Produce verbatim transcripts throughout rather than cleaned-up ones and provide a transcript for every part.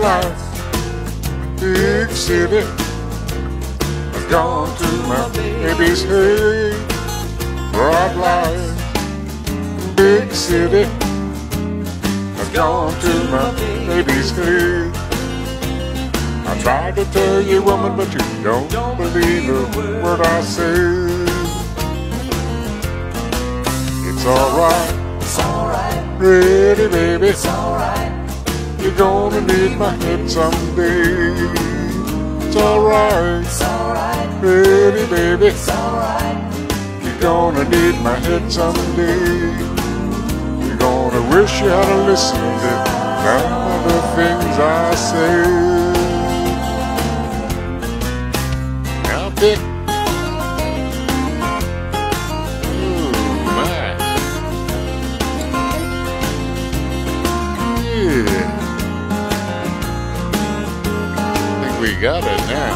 lights, big city. I've gone to my baby's head. Bright lights, big city. I've gone to my baby's head. I tried to tell you, woman, but you don't believe a word I say. It's alright, It's alright, pretty baby. it's alright, You're gonna need my head someday. It's alright, it's alright, pretty baby. it's alright, You're gonna need my head someday. You're gonna wish you had listened to none of the things I say. Now, Dick. Ooh, my. Yeah. I think we got it now.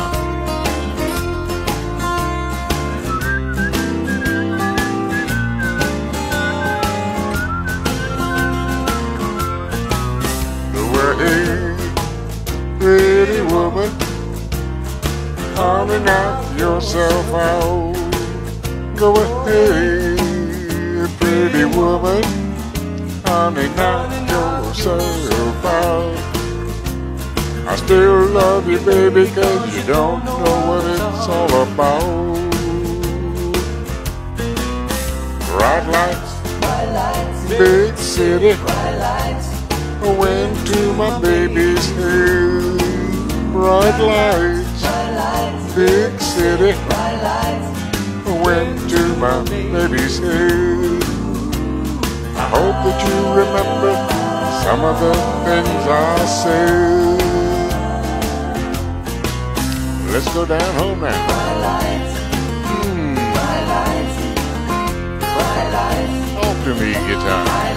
Hey, pretty woman, honey, knock yourself out. Go ahead, pretty woman, honey, knock yourself out. I still love you, baby, 'cause you don't know what it's all about. Bright lights, bright lights, big city. bright lights, I went to my baby's head. Bright lights, bright lights, big city. bright lights, I went to my baby's head. I hope that you remember some of the things I said. Let's go down home now. bright lights, Hmm. bright lights, bright lights, Talk to me, guitar. bright